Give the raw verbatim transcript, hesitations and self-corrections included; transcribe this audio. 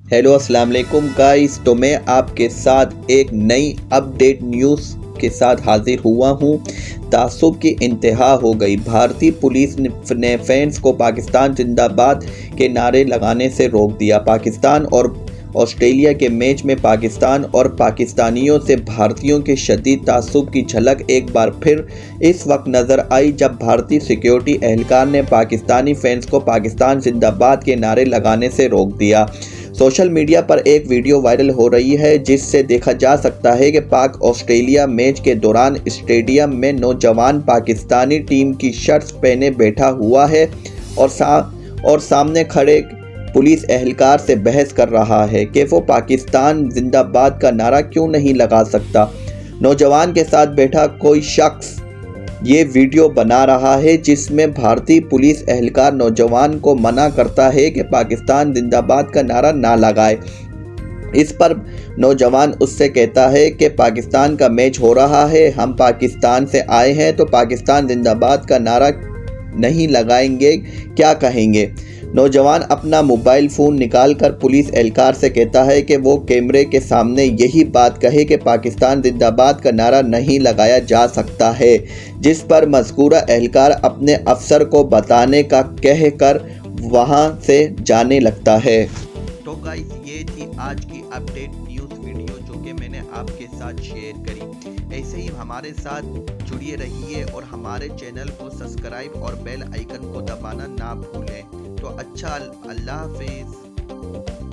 Hello अस्सलाम वालेकुम guys. तो मैं आपके साथ एक नई अपडेट न्यूज़ के साथ हाजिर हुआ हूँ। तासुब की इंतहा हो गई। भारतीय पुलिस ने फैंस को पाकिस्तान जिंदाबाद के नारे लगाने से रोक दिया। पाकिस्तान और ऑस्ट्रेलिया के मैच में पाकिस्तान और पाकिस्तानियों से भारतीयों के शदीद तासुब की झलक एक बार फिर इस वक्त नज़र आई जब भारतीय सिक्योरिटी एहलकार ने पाकिस्तानी फैंस को पाकिस्तान जिंदाबाद के नारे लगाने से रोक दिया। सोशल मीडिया पर एक वीडियो वायरल हो रही है जिससे देखा जा सकता है कि पाक ऑस्ट्रेलिया मैच के दौरान स्टेडियम में नौजवान पाकिस्तानी टीम की शर्ट्स पहने बैठा हुआ है और सा और सामने खड़े पुलिस एहलकार से बहस कर रहा है कि वो पाकिस्तान जिंदाबाद का नारा क्यों नहीं लगा सकता। नौजवान के साथ बैठा कोई शख्स ये वीडियो बना रहा है जिसमें भारतीय पुलिस एहलकार नौजवान को मना करता है कि पाकिस्तान जिंदाबाद का नारा ना लगाए। इस पर नौजवान उससे कहता है कि पाकिस्तान का मैच हो रहा है, हम पाकिस्तान से आए हैं तो पाकिस्तान जिंदाबाद का नारा नहीं लगाएंगे, क्या कहेंगे। नौजवान अपना मोबाइल फ़ोन निकालकर पुलिस एहलकार से कहता है कि वो कैमरे के सामने यही बात कहे कि पाकिस्तान जिंदाबाद का नारा नहीं लगाया जा सकता है, जिस पर मज़कूरा एहलकार अपने अफसर को बताने का कह कर वहाँ से जाने लगता है। तो गाइस, ये थी आज की अपडेट न्यूज़ वीडियो जो कि मैंने आपके साथ शेयर करी। ऐसे ही हमारे साथ जुड़िए रहिए और हमारे चैनल को सब्सक्राइब और बेल आइकन को दबाना ना भूलें। तो अच्छा, अल्लाह हाफिज़।